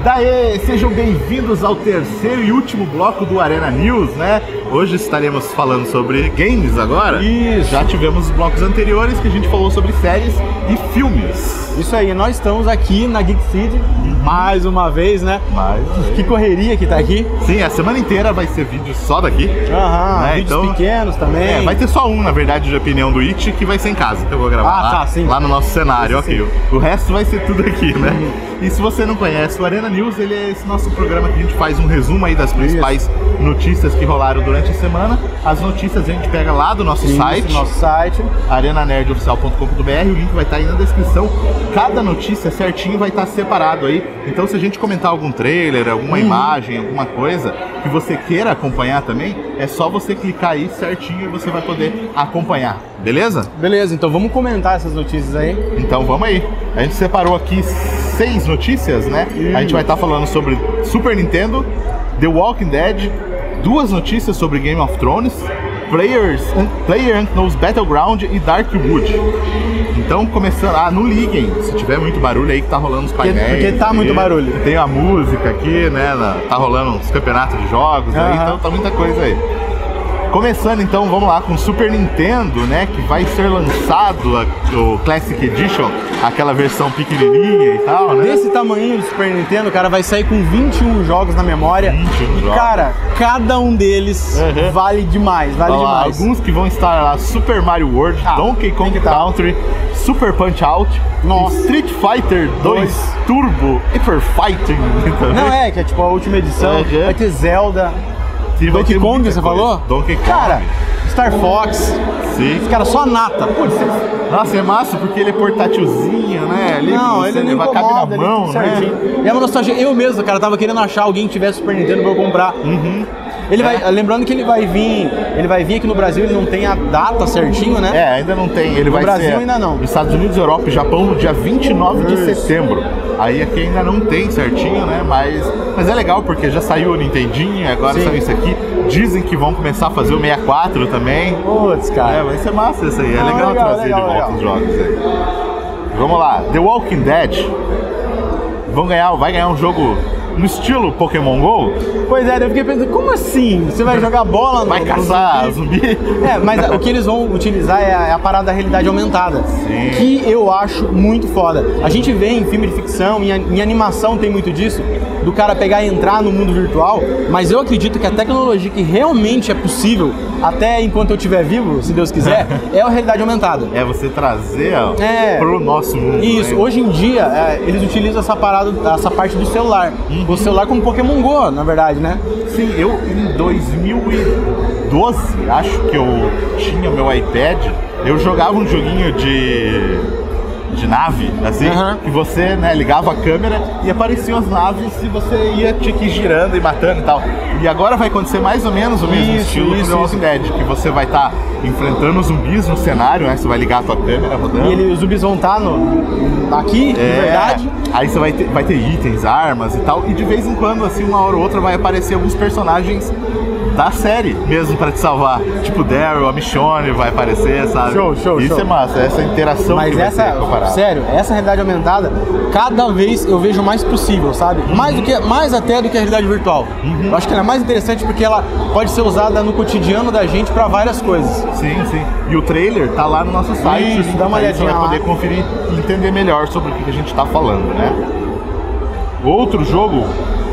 Daí, sejam bem-vindos ao terceiro e último bloco do Arena News, né? Hoje estaremos falando sobre games agora. Isso. Já tivemos os blocos anteriores que a gente falou sobre séries e filmes. Isso aí, nós estamos aqui na Geek City, mais uma vez, né? Que correria que tá aqui. Sim, a semana inteira vai ser vídeo só daqui. Vídeos então, pequenos também. Vai ter só um, na verdade, de opinião do It, que vai ser em casa, que eu vou gravar lá, sim. Lá no nosso cenário, ok. O resto vai ser tudo aqui, né? E se você não conhece, o Arena News, ele é esse nosso programa que a gente faz um resumo aí das principais notícias que rolaram durante a semana. As notícias a gente pega lá do nosso site, arenanerdoficial.com.br, o link vai estar aí na descrição. Cada notícia certinho vai estar separado aí. Então se a gente comentar algum trailer, alguma imagem, alguma coisa que você queira acompanhar também, é só você clicar aí certinho e você vai poder acompanhar. Beleza? Beleza, então vamos comentar essas notícias aí. Então vamos aí. A gente separou aqui 6 notícias, né? A gente vai estar falando sobre Super Nintendo, The Walking Dead, 2 notícias sobre Game of Thrones, PlayerUnknown's Battleground e Darkwood. Então começando, não liguem se tiver muito barulho aí que tá rolando os painéis. Porque tá muito barulho. Tem a música aqui, né? Tá rolando uns campeonatos de jogos aí, então tá muita coisa aí. Começando então, vamos lá com o Super Nintendo, né, que vai ser lançado o Classic Edition, aquela versão pequenininha e tal, né? Desse tamanho do Super Nintendo, cara, vai sair com 21 jogos na memória. 21 jogos. Cara, cada um deles vale demais, demais. Alguns que vão estar lá, Super Mario World, Donkey Kong Country, Super Punch-Out, Street Fighter 2 Turbo, Hyper Fighting. Não, que é tipo a última edição, vai ter Zelda. Donkey Kong, você falou? Donkey Kong. Cara, Star Fox. Sim. Esse cara só nata. Nossa, é massa porque ele é portátilzinho, né? Ele não cabe na mão, né? É uma nostalgia. Eu mesmo, cara, tava querendo achar alguém que tivesse Super Nintendo pra eu comprar. Ele vai, lembrando que ele vai vir aqui no Brasil, ele não tem a data certinho, né? Ainda não tem. Ele vai ser. No Brasil ainda não. Nos Estados Unidos, Europa e Japão no dia 29 de setembro. Aí aqui ainda não tem certinho, né? Mas é legal porque já saiu o Nintendinho, agora saiu isso aqui. Dizem que vão começar a fazer o 64 também. Putz, cara. Vai ser massa isso aí. É legal trazer de volta os jogos aí. Vamos lá. The Walking Dead. Vai ganhar um jogo no estilo Pokémon GO? Pois é, eu fiquei pensando, como assim? Você vai jogar bola? Vai caçar zumbi? Mas o que eles vão utilizar é a parada da realidade aumentada. Sim. Que eu acho muito foda. A gente vê em filme de ficção, em animação tem muito disso, do cara pegar e entrar no mundo virtual, mas eu acredito que a tecnologia que realmente é possível, até enquanto eu estiver vivo, se Deus quiser, é a realidade aumentada. É você trazer pro nosso mundo. Isso, hoje em dia, eles utilizam essa parte do celular. O celular como Pokémon GO, na verdade, né? Sim, eu em 2012, acho que eu tinha meu iPad, eu jogava um joguinho de nave, assim, que você, né, ligava a câmera e apareciam as naves e você ia ir girando e matando e tal. E agora vai acontecer mais ou menos o mesmo estilo do The Walking Dead, que você vai estar enfrentando zumbis no cenário, né? Você vai ligar a tua câmera rodando. E os zumbis vão estar aqui, de verdade. Aí você vai ter itens, armas e tal. E de vez em quando, assim, uma hora ou outra, vai aparecer alguns personagens da série mesmo pra te salvar. Tipo Daryl, a Michonne vai aparecer, sabe? Show. Isso é massa, essa interação. Mas sério, essa realidade aumentada, cada vez eu vejo mais possível, sabe? Mais até do que a realidade virtual. Eu acho que ela é mais interessante porque ela pode ser usada no cotidiano da gente pra várias coisas. Sim. E o trailer tá lá no nosso site. Isso, dá uma olhadinha lá. Você vai poder conferir e entender melhor sobre o que a gente tá falando, né? Outro jogo,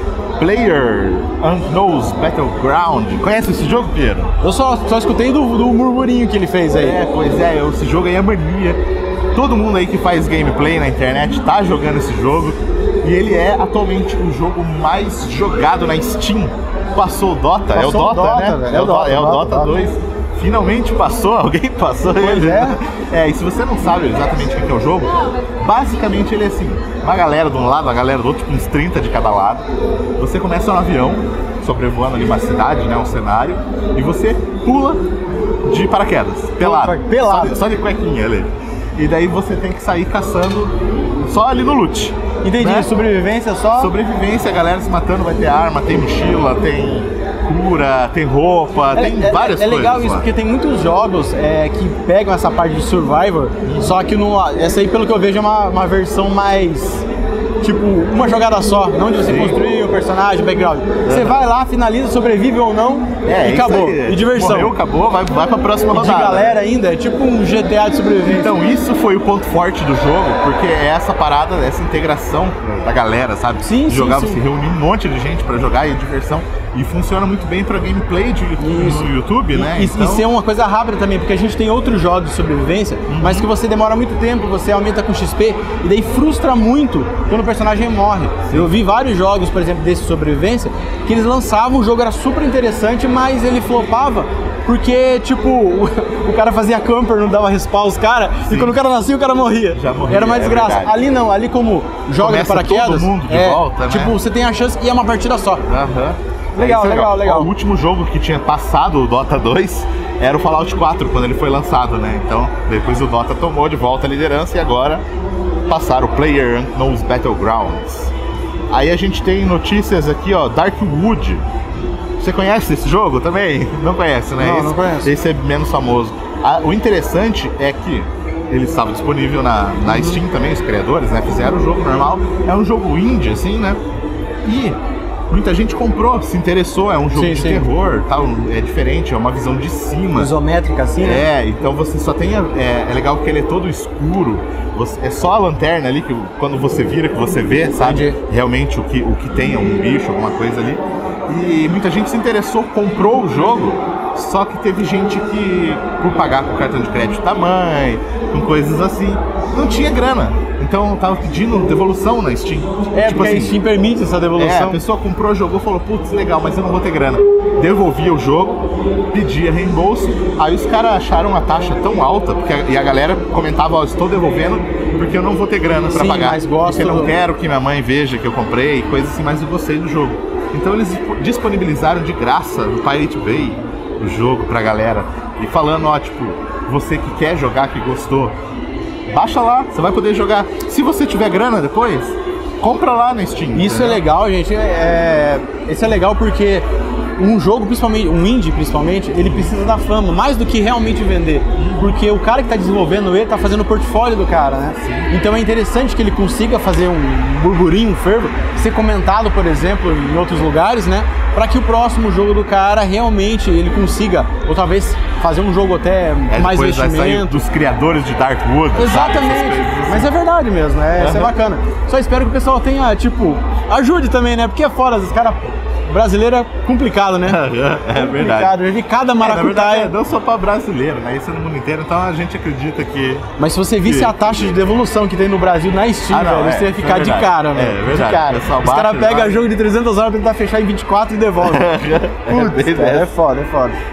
PlayerUnknown's Battleground. Conhece esse jogo, Piero? Eu só escutei do murmurinho que ele fez aí. Esse jogo aí é mania. Todo mundo aí que faz gameplay na internet tá jogando esse jogo. E ele é atualmente o jogo mais jogado na Steam. Passou o Dota, é o Dota, né? É o Dota 2. Finalmente passou, alguém passou ele. E se você não sabe exatamente o que é o jogo, basicamente ele é assim, uma galera de um lado, uma galera do outro, tipo uns 30 de cada lado. Você começa no avião, sobrevoando ali uma cidade, né, um cenário, e você pula de paraquedas, pelado. Só de cuequinha ali. E daí você tem que sair caçando só ali no loot. Entendi, né? Sobrevivência só? Sobrevivência, a galera se matando, vai ter arma, tem mochila, tem cura, tem roupa, tem várias coisas. É legal isso, porque tem muitos jogos que pegam essa parte de Survivor, só que essa aí, pelo que eu vejo, é uma versão mais tipo, uma jogada só, não de você construir o personagem, o background. Você vai lá, finaliza, sobrevive ou não, e acabou. Aí. E diversão. Morreu, acabou, vai pra próxima rodada. De galera ainda, é tipo um GTA de sobrevivência. Então isso foi o ponto forte do jogo, porque é essa parada, essa integração da galera, sabe? Sim, jogar, sim. você reunir um monte de gente pra jogar e diversão. E funciona muito bem pra gameplay no YouTube, né? E Então... ser uma coisa rápida também, porque a gente tem outros jogos de sobrevivência, mas que você demora muito tempo, você aumenta com XP, e daí frustra muito quando o personagem morre. Eu vi vários jogos, por exemplo, desse sobrevivência, que eles lançavam, o jogo era super interessante, mas ele flopava, porque, tipo, o cara fazia camper, não dava respawn aos caras, e quando o cara nascia, o cara morria. Já morria, era uma desgraça. Verdade. Ali não, ali como joga de paraquedas, todo mundo de volta, né? Tipo, você tem a chance e é uma partida só. Legal. Legal. O último jogo que tinha passado o Dota 2 era o Fallout 4, quando ele foi lançado, né? Então, depois o Dota tomou de volta a liderança e agora passaram o PlayerUnknown's Battlegrounds. Aí a gente tem notícias aqui, ó, Darkwood. Você conhece esse jogo também? Não conhece, né? Não conheço. Esse é menos famoso. O interessante é que ele estava disponível na Steam também, os criadores, né? Fizeram o jogo normal. É um jogo indie, assim, né? E muita gente comprou, se interessou, é um jogo de terror, tal, é diferente, é uma visão de cima. Isométrica assim, né? Então você só tem, é legal porque ele é todo escuro, é só a lanterna ali, que quando você vira, que você vê, sabe? Entendi. Realmente o que tem, é um bicho, alguma coisa ali. E muita gente se interessou, comprou o jogo, só que teve gente que, por pagar com cartão de crédito da mãe, com coisas assim, não tinha grana. Então tava pedindo devolução na Steam. Tipo porque assim, a Steam permite essa devolução. A pessoa comprou, jogou, falou, putz, legal, mas eu não vou ter grana. Devolvia o jogo, pedia reembolso, aí os caras acharam a taxa tão alta, e a galera comentava, ó, estou devolvendo porque eu não vou ter grana pra pagar. Mas gosto porque eu não quero que minha mãe veja que eu comprei, coisas assim, mas eu gostei do jogo. Então eles disponibilizaram de graça no Pirate Bay o jogo pra galera. E falando, ó, tipo, você que quer jogar, que gostou, baixa lá, você vai poder jogar. Se você tiver grana depois, compra lá na Steam. Isso entendeu? é legal, gente. Isso é legal porque um jogo, principalmente, um indie principalmente, ele precisa da fama, mais do que realmente vender. Porque o cara que está desenvolvendo ele está fazendo o portfólio do cara, né? Sim. Então é interessante que ele consiga fazer um burburinho, um fervo, ser comentado, por exemplo, em outros lugares, né? Para que o próximo jogo do cara realmente ele consiga, ou talvez fazer um jogo até mais investimento. Vai sair dos criadores de Darkwood. Exatamente. Mas é verdade mesmo, né? Isso é bacana. Só espero que o pessoal tenha, tipo, ajude também, né? Porque é fora, os caras brasileiro é complicado, né? É verdade. Eu vi cada maracutaia. Não só para brasileiro, né? Isso é no mundo inteiro, então a gente acredita que... Mas se você visse a taxa de devolução que tem no Brasil na Steam, velho, você ia ficar de cara, velho. É verdade. De cara. Os caras pegam jogo de 300 horas pra tentar fechar em 24 e devolve. Putz, é foda.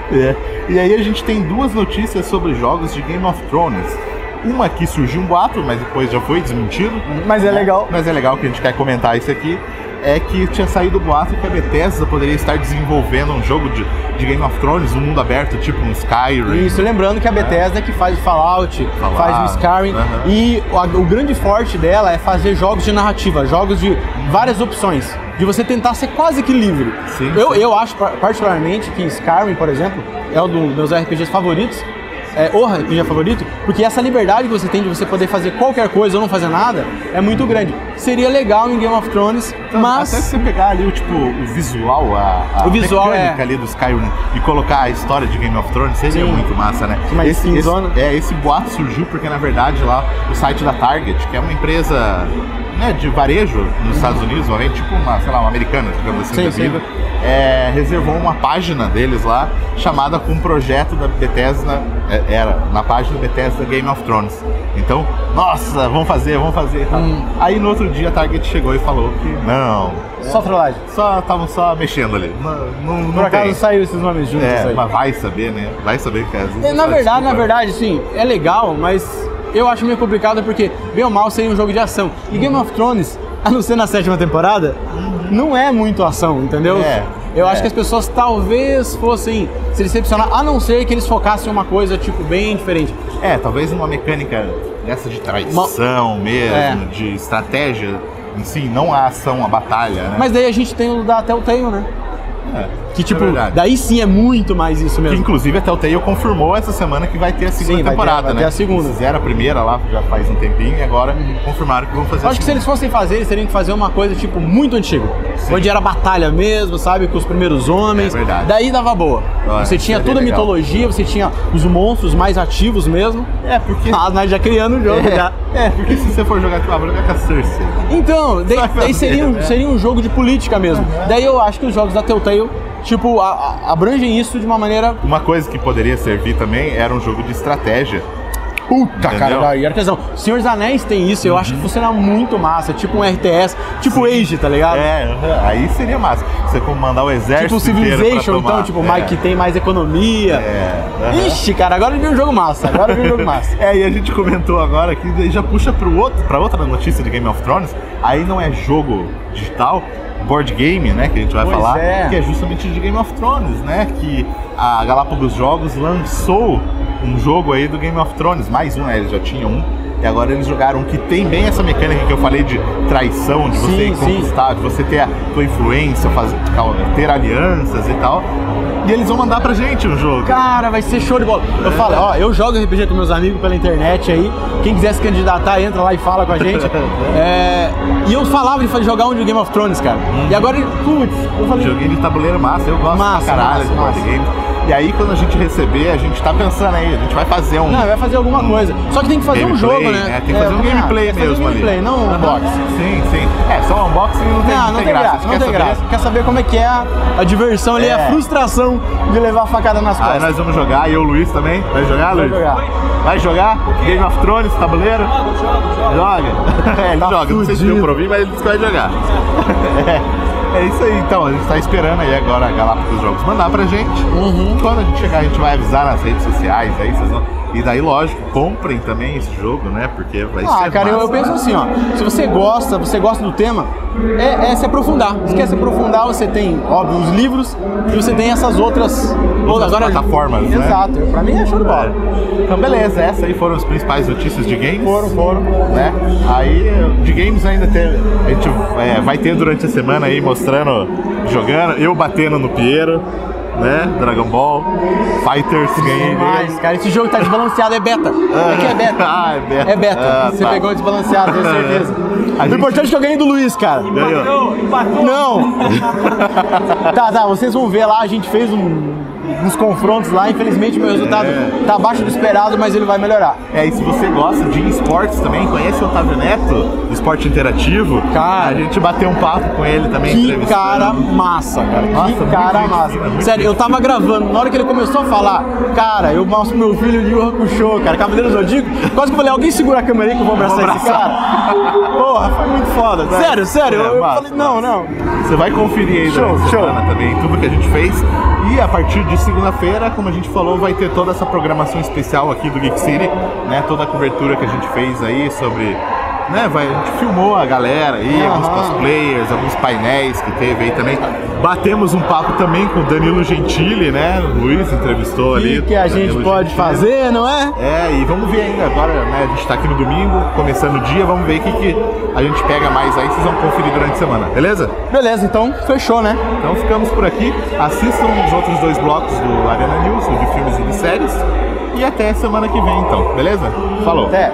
E aí a gente tem duas notícias sobre jogos de Game of Thrones. Uma que surgiu um boato, mas depois já foi desmentido. Mas é legal. Mas é legal que a gente quer comentar isso aqui. É que tinha saído o boato que a Bethesda poderia estar desenvolvendo um jogo de Game of Thrones, um mundo aberto, tipo um Skyrim. Isso, lembrando que a Bethesda é que faz Fallout, faz o Skyrim, e o grande forte dela é fazer jogos de narrativa, jogos de várias opções, de você tentar ser quase que livre. Sim, eu acho particularmente que Skyrim, por exemplo, é um dos meus RPGs favoritos, o RPG favorito, porque essa liberdade que você tem de você poder fazer qualquer coisa ou não fazer nada é muito grande. Seria legal em Game of Thrones, então, mas... Até se você pegar ali o visual, a mecânica ali do Skyrim e colocar a história de Game of Thrones, seria muito massa, né? Esse boato surgiu porque, na verdade, lá o site da Target, que é uma empresa, né, de varejo nos Estados Unidos, tipo uma americana, digamos assim, da vida, reservou uma página deles lá, chamada com um projeto da Bethesda, na página Bethesda Game of Thrones. Então, nossa, vamos fazer e tal. Aí no outro dia a Target chegou e falou que não. Só trollagem. Estavam só mexendo ali. Não Por acaso saiu esses nomes juntos aí. Mas vai saber, né? Vai saber que às vezes... Na verdade, sim, é legal, mas eu acho meio complicado porque, bem ou mal, seria um jogo de ação. E Game of Thrones, a não ser na 7ª temporada, não é muito ação, entendeu? Eu acho que as pessoas talvez fossem se decepcionar, a não ser que eles focassem em uma coisa, tipo, bem diferente. Talvez uma mecânica dessa de traição mesmo, de estratégia em si, não a ação, a batalha, né? Mas daí a gente tem o da Telltale, né? Que tipo, verdade. daí sim é muito mais isso Que, mesmo. inclusive a Telltale confirmou essa semana que vai ter a segunda Sim, vai ter- temporada, vai né? ter a segunda. Eles fizeram a primeira lá já faz um tempinho e agora confirmaram que vão fazer Eu a acho que se segunda. eles fossem fazer, eles teriam que fazer uma coisa, tipo, muito antiga. Sim. Onde era batalha mesmo, sabe? Com os primeiros homens. É verdade. Daí dava boa. Ah, Você tinha seria toda a legal. mitologia, você tinha os monstros mais ativos mesmo. Porque... Ah, nós já criando o jogo já. porque se você for jogar, vou jogar com a Cersei. Então, daí fazer, seria né? seria um jogo de política mesmo. Daí eu acho que os jogos da Telltale, tipo, abrangem isso de uma maneira... Uma coisa que poderia servir também era um jogo de estratégia. Puta, cara, Entendeu? daí era questão. Senhor dos Anéis tem isso, eu acho que funciona muito massa. Tipo um RTS, tipo Age, tá ligado? Aí seria massa. Você comandar o exército Tipo inteiro pra Civilization, tomar. então, tipo, que tem mais economia. Ixi, cara, agora eu vi um jogo massa. Agora eu vi um jogo massa. E a gente comentou agora que daí já puxa pra outra notícia de Game of Thrones. Aí não é jogo digital, board game, né, que a gente vai Pois falar, é. que é justamente de Game of Thrones, né, que a Galápagos Jogos lançou um jogo aí do Game of Thrones, mais um, né, eles já tinham um, e agora eles jogaram um que tem bem essa mecânica que eu falei de traição, de você Sim, sim. conquistar, de você ter a tua influência, ter alianças e tal, e eles vão mandar pra gente um jogo. Cara, vai ser show de bola. Eu falo, ó, eu jogo RPG com meus amigos pela internet aí. Quem quiser se candidatar, entra lá e fala com a gente. E eu falava de jogar um de Game of Thrones, cara. E agora, putz, eu falei... Joguinho de tabuleiro massa, eu gosto Massa, pra caralho massa, de board massa. game. E aí quando a gente receber, a gente tá pensando aí, a gente vai fazer um... Não, vai fazer alguma coisa. Só que tem que fazer um gameplay, jogo, né? Tem que fazer um gameplay tem que fazer mesmo um gameplay, ali. não um unboxing. Sim, sim. Só um unboxing não tem graça. Não tem graça. Quer saber como é que é a diversão ali, a frustração de levar a facada nas Aí costas. nós vamos jogar, e eu e o Luiz também. Vai jogar, Vai Luiz? jogar. Vai jogar? Game of Thrones, tabuleiro? Joga. Ele Tá joga. Não sei se fudido. deu pra ouvir, mas ele disse que vai jogar. É isso aí, então, a gente tá esperando aí agora a Galápagos Jogos mandar pra gente. Quando a gente chegar, a gente vai avisar nas redes sociais, aí vocês vão... E daí, lógico, comprem também esse jogo, né? Porque vai ser Cara, eu massa, penso né? assim, ó, se você gosta do tema, é se aprofundar. Se quer se aprofundar, você tem, óbvio, os livros e você tem essas outras plataformas, né? Exato, pra mim é show de bola. Então, beleza, essas aí foram as principais notícias de games. Foram. Né? Aí, de games ainda a gente vai ter durante a semana aí mostrando, jogando, eu batendo no Piero, né? Dragon Ball, Fighters, ganhei Mas, dele. cara, esse jogo tá desbalanceado, é beta. É que é beta. É beta. É beta. Você Tá. pegou desbalanceado, tenho certeza. A O gente- importante é que eu ganhei do Luiz, cara. Ganhou. Não! Tá, vocês vão ver lá, a gente fez uns confrontos lá, infelizmente meu resultado tá abaixo do esperado, mas ele vai melhorar. E se você gosta de esportes também, conhece o Otávio Neto, do Esporte Interativo? Cara, a gente bateu um papo com ele também. Que entrevistando. cara massa, cara. Nossa, Que muito cara gente massa. fina, muito Sério, eu gente tava gravando, na hora que ele começou a falar, cara, eu mostro pro meu filho de Yu Hakusho, cara, Cavaleiro do Zodíaco, quase que eu falei, alguém segura a câmera aí que eu vou abraçar esse cara. Porra, foi muito foda. Sério, eu massa, falei, não. Você vai conferir aí Show, durante a show. semana também tudo que a gente fez. E a partir de segunda-feira, como a gente falou, vai ter toda essa programação especial aqui do Geek City, né? Toda a cobertura que a gente fez aí sobre... Né, a gente filmou a galera aí, alguns cosplayers, alguns painéis que teve aí também. Batemos um papo também com o Danilo Gentili, né? O Luiz entrevistou ali. O que a gente Danilo pode Gentili. fazer, não é? E vamos ver ainda agora, né? A gente tá aqui no domingo, começando o dia, vamos ver o que a gente pega mais aí, vocês vão conferir durante a semana, beleza? Beleza, então fechou, né? Então ficamos por aqui, assistam os outros 2 blocos do Arena News, o de filmes e de séries, e até semana que vem então, beleza? Falou! Até!